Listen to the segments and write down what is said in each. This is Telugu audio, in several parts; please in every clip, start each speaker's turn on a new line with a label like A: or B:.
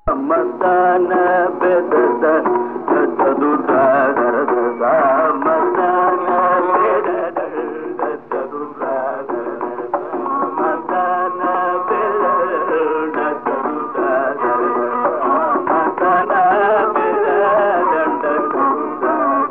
A: మస్తాన పెదద చదురా గరద మస్తాన పెదద చదురా గరద మస్తాన పెదద చదురా గరద మస్తాన పెదద చదురా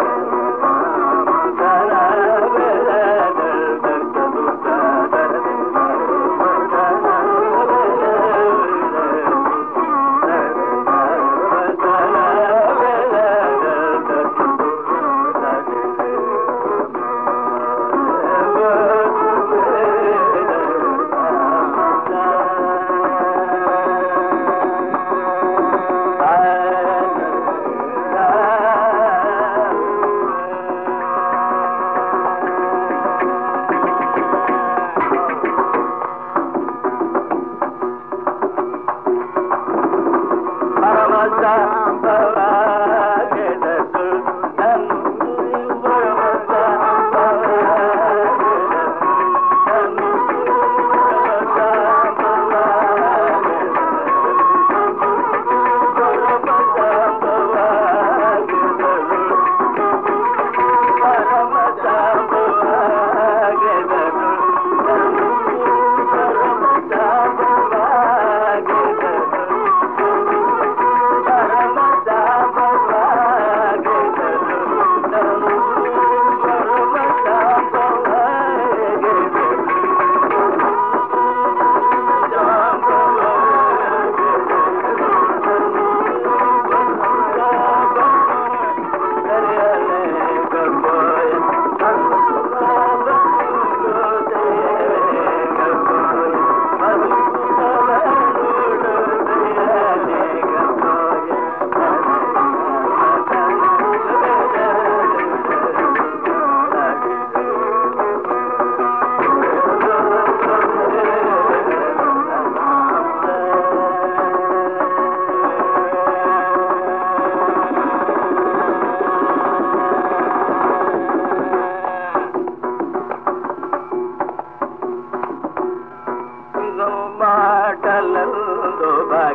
A: మాటలందు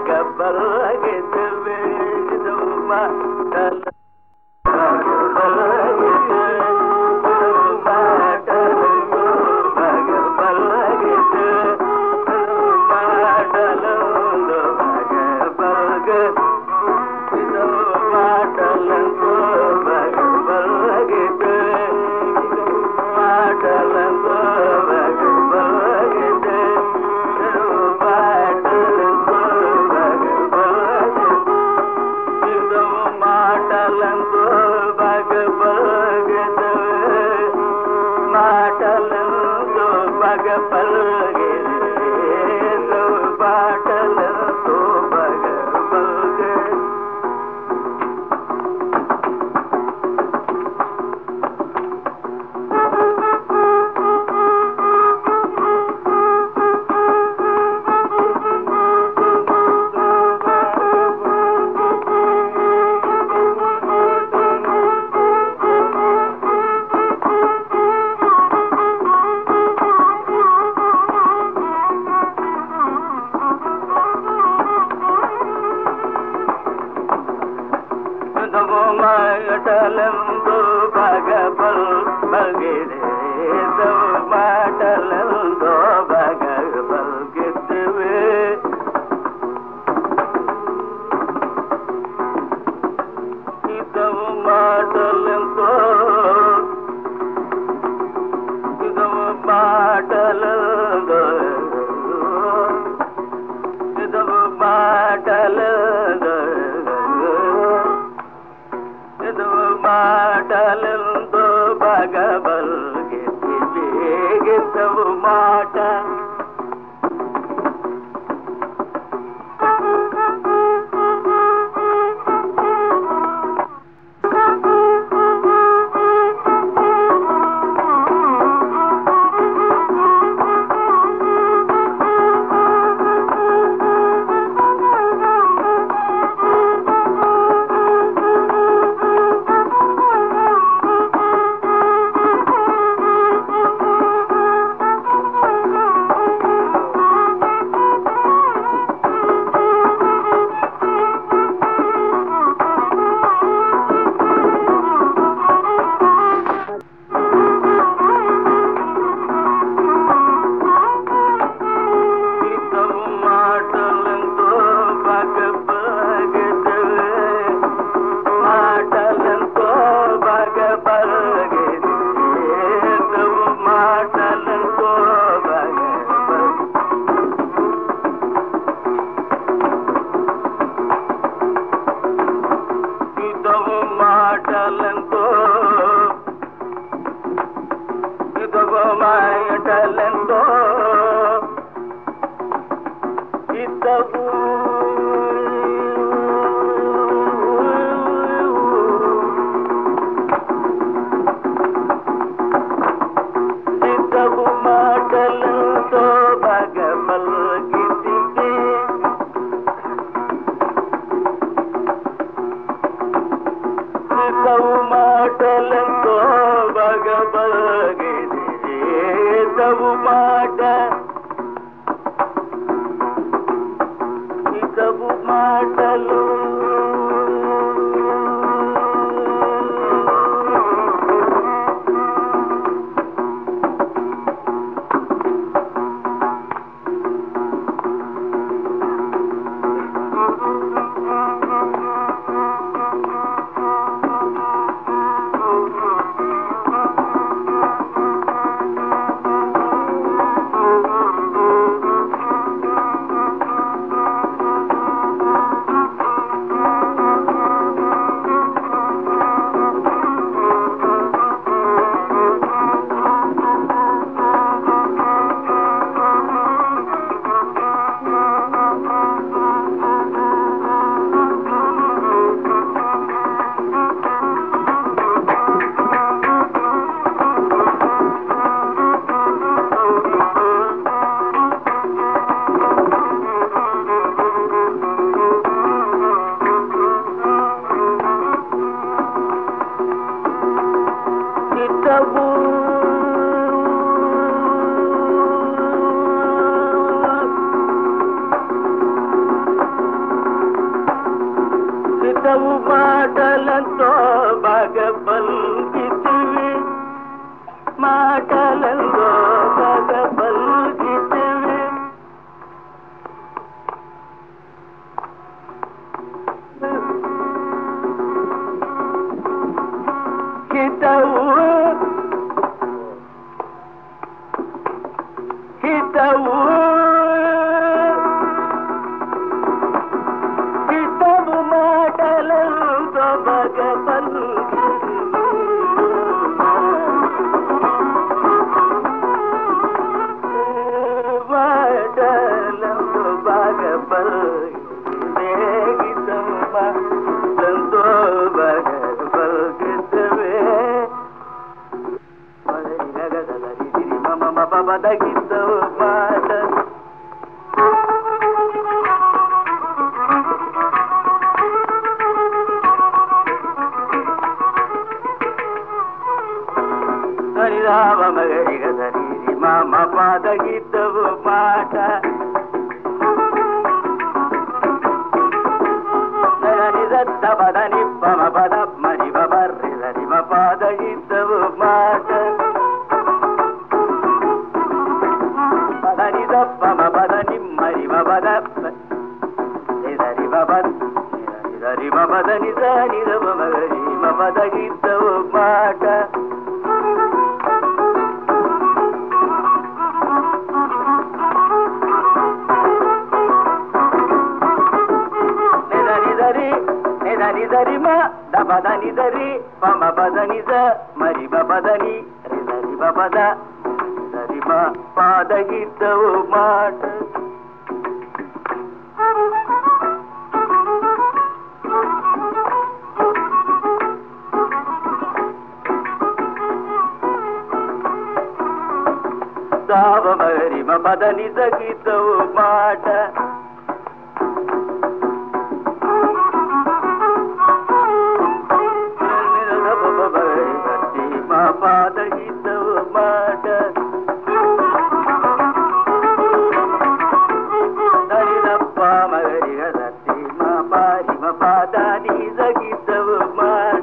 A: భగబల్గితువే మాటల మాటలందు భగబల్ బల్గిరే మాటలందు భగబల్గితువే ఇదవు మాటలంతో ఇదవు మాటలందు ఇదవు మాటలందు మాటలందు మాటలతో బగబగేదవు మాట ఇతవు మాటలు ఇతవు మాటలతో బగబల్గితివి మాటలతో బగబల్గితివి హితవు హితవు హితవు మాటలతో బగబల్గితివి మాటలతో బగబల్గితివి హితవు మాటలతో బగబల్గితివి బదగిద్దవు మాట హరిరామ మగరిగ సరి మమ పదగిద్దవు మాట నిజత్త పద నిప్పమ పద మరి బర్రి సరి మ పదగిద్దవు మాట పమ పద నిమ్మరి మద నిదరి నిదరి మద నిజ నిరవ మగరి మదగిద్దవు మాట నిదరి మ దపద నిదరి పమ పద నిజ మరి బదని రిదరి బపద నిదరి మ పాదగిద్దవు మాట దావ మగరి మ పద నిజ గిద్దవు మాట పాదగిద్దవు మాట దరిదప్ప మగరిగ సత్తి మా పారి మ పాదాని జగిద్దవు మాట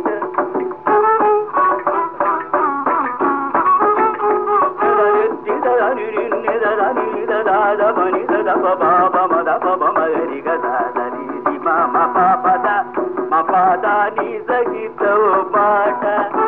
A: మని దప బాబ మద పమ మగరిగ దరి మ పాపద మ పాదాని జగిద్దవు మాట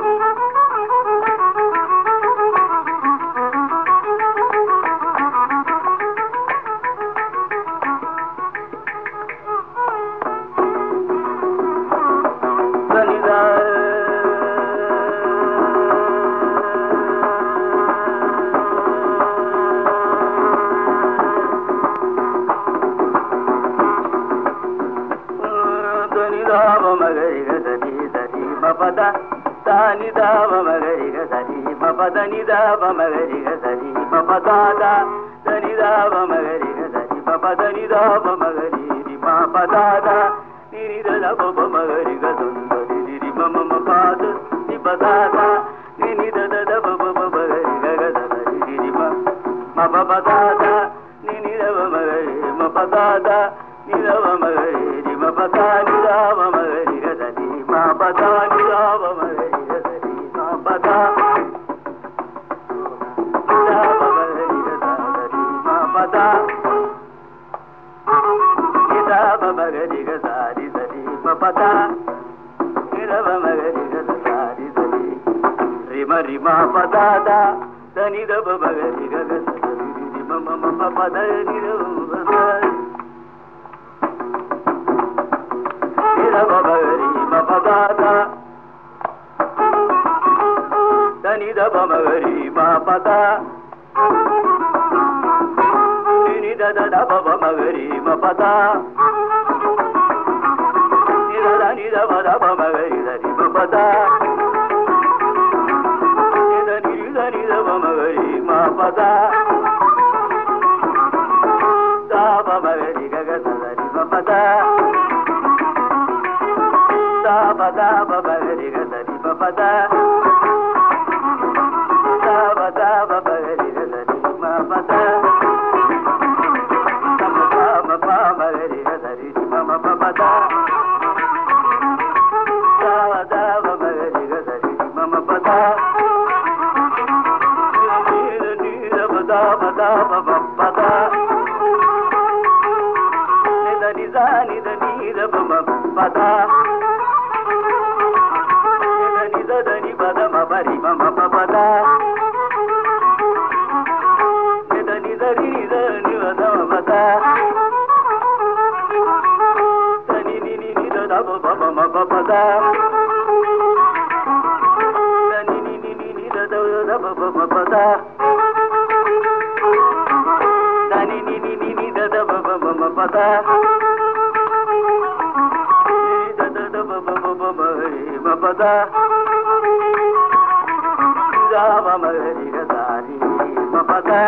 A: పద తాని దావ మగరిగ సరి మ పద నిదావ మగరిగ సరి మ పదాద దని దావ మగరిగ సరి మ పద నిదావ మగరి మా పదాద నిరిద బొబ మగరిగ సుందరి రి మమ పాద ని da da ni ni da da da ba ba ba ba ga ga da da ni ni ma ma ba ba da da ni ni da ba ma ga ma ba da da ni da ba ma ga ni ma ba da ni da ba ma ga ni ga da ni ma ba da ni da ba ma ga ni ga da ni ma ba da da ba ma ga ni ga da ni ma ba da ni da ba ma ga ni ga da ni da ni ma ba da ni da ba ma ga ni ga da ni da ni ri ma pa da da da ni da ba ma ga ni ga da ni ma ma ma pa da ni da ba da ni da ba ma ga ni ma pa da da da ni da ba ma ga ni ma pa da ni da da da ba ma ga ni ma pa da ni da ba da ba ma ga ni da ni ma pa da ni da ba ma ga ni ma pa da da ba ma ga ni ga ga da ni ma pa da da ba ma ga ni ga da ni ma pa da da ba ma ga ni ga da ni ma pa da ma pa ma ga ni ga da ni ma pa da da ba ma ga ni ga da ni ma pa da ni da ba da ba da ba pa da ni da ni za ni da ni da ba ma pa da ni da ni ba da ma ba ri ma pa pa da ni da ni da ri da ni ba da ma pa da ni da da ba ma pa pa da ni da da ba ma pa da ni da da ba ma pa da ni da da ba ma pa da da ba ma ri ga da ni ma pa da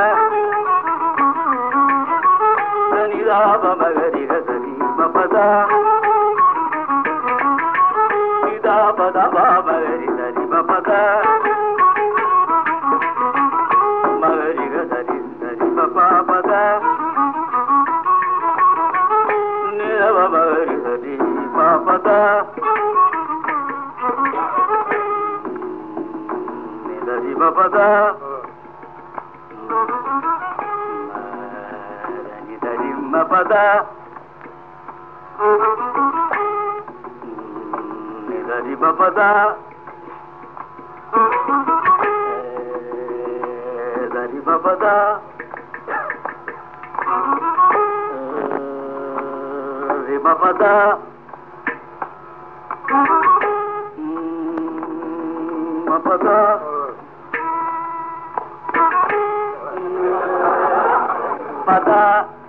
A: ni da ba ma ri ga da ni ma pa da ni da ba ma ri da ni ma pa da ma ri ga da ni ma pa pa da ni da ba ma ri da ni ma pa da ni da ni ma pa da ni da ni ma pa da ni da ni ma pa da da ni ma pa da ri ma pa da ma pa da pa da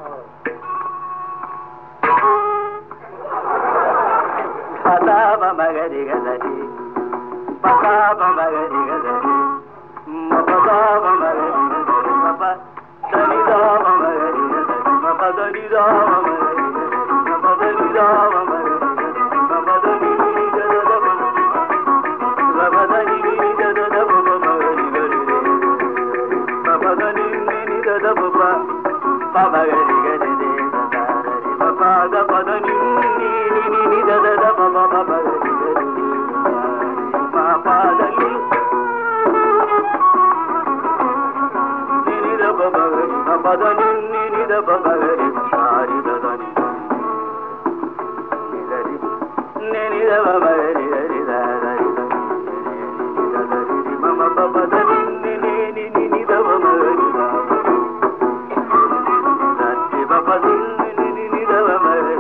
A: pa da ba ma ga ri ga da ni pa da ba ma ga ri ga da ni ma pa da ba ma ga ri ga da ni ma pa da ni da ba ma ga ri ga da ni ma pa da ni da ba ma ga ri ga da ni ma pa da ni da ba ma ga ri ga da ni ma pa da ni da da da ba ma pa da ni da da da ba ma ga ri ga da ni ma pa da ni da da ba pa ma ga ri ga da ni ma pa da pa da ni da da da ba ma ga ri ga da ni ma pa da ni ni da ba ma ga ri ma pa da ni da ba ma ga ri ma ri da da ni ni da ba ma ga ri da da ri da da ri ma ma pa pa da ni da ba ma ga ri da da ba pa ni da ba ma ga ri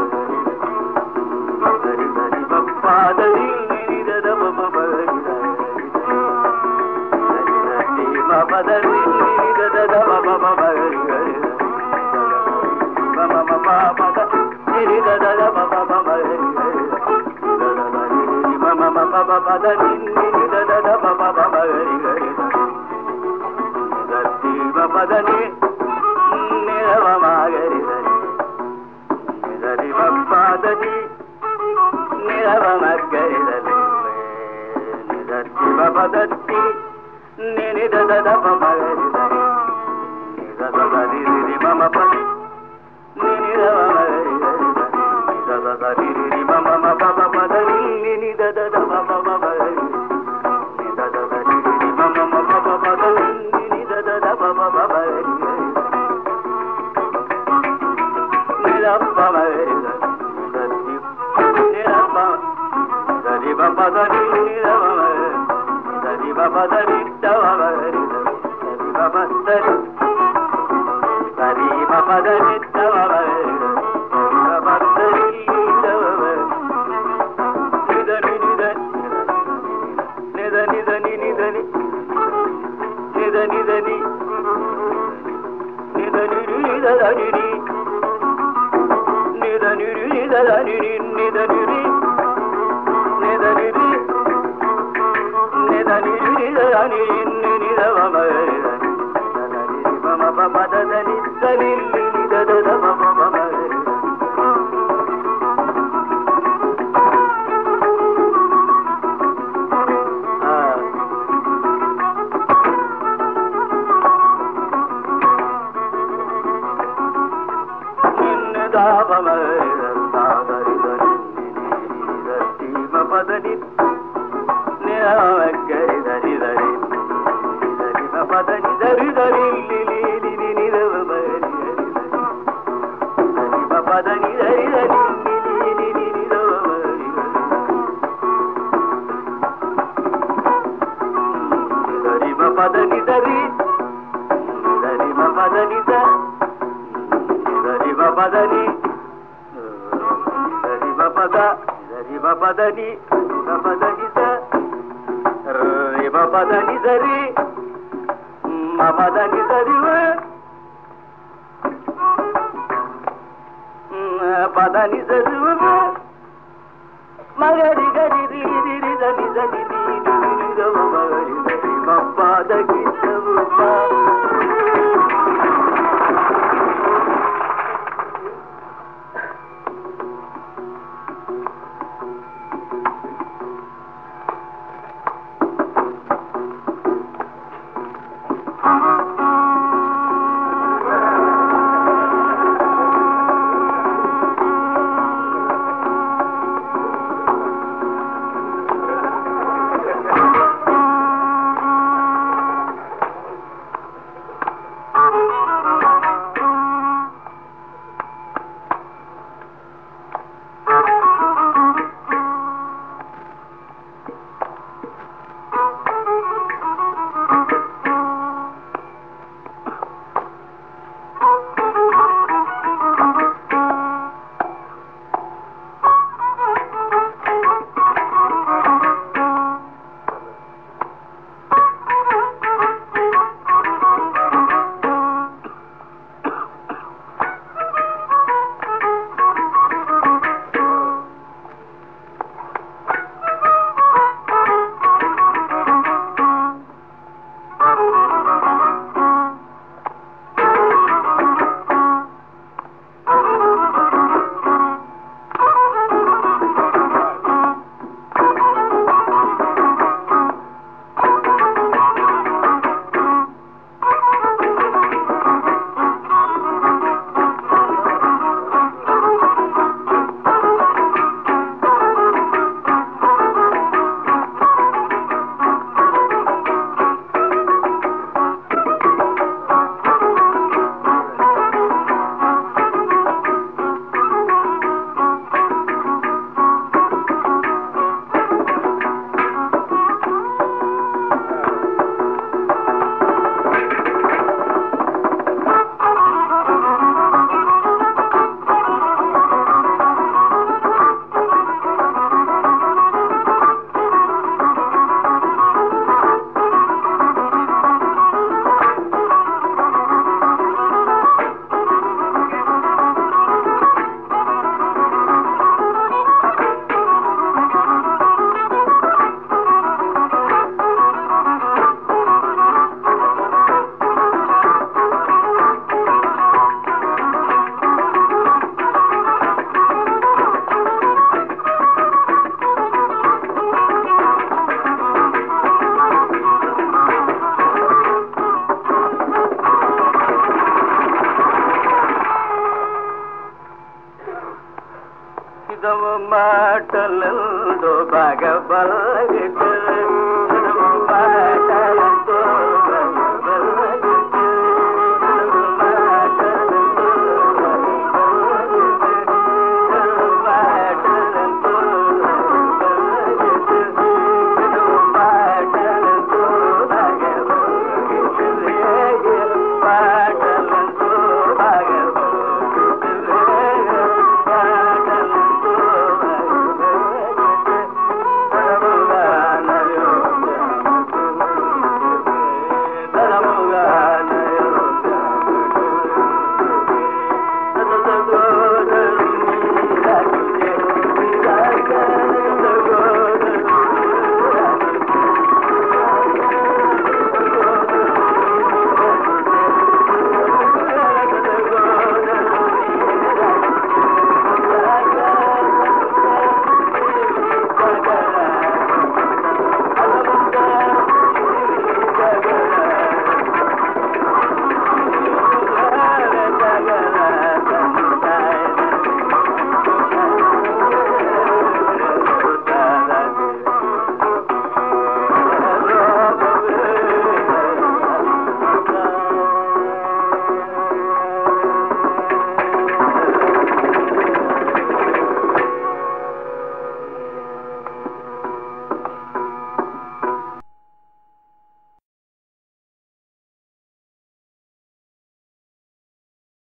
A: da ri pa pa da ni da da ba ma ga ri da ma pa da ni da da da ba ma ga ri da ma ma ma pa pa da ni da da da ba ma ga ri ma ma ma pa pa da ni da da da ba ma ga ri da ti ba pa da ni da ba ma ga ri da ri pa pa da ni da ba ma ga ri da పదతి నిని ద ద ద ప మగరి సరి ని ద ద ద రి రి మమ ప నిని ద మగరి సరి ని ద ద ద రి రి మమ మ ప ప ప ద నిని ద ద ద ప ప ప మగరి ని ద ద ద రి రి మమ మ ప ప ప ద నిని ద ద ద ప ప ప మగరి ని ద ప మగరి సరి మ ప ద ని ని ద మ సరి మ ప ద ని ద మ సరి మ ప ద సరి మ ప ద ని ద మ సరి మ ప ద ని ద మ ని ద ని ని ద ని ద ని ద ని ని ద ని ని ద ని ద ని ని ద ని ని ద ద ని ని ని ద ని ని ద ద ని ని ని ద ని ని పదము మాటలందు బాగా బలగితే మాటలందు